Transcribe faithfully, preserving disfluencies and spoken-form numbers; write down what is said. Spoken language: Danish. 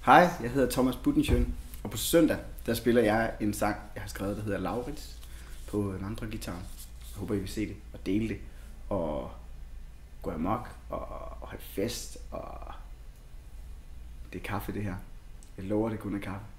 Hej, jeg hedder Thomas Buttenschøn, og på søndag der spiller jeg en sang, jeg har skrevet, der hedder Laurits på Vandreguitaren. Jeg håber, I vil se det og dele det og gå amok og, og holde fest. Og det er kaffe, det her. Jeg lover, det kun er kaffe.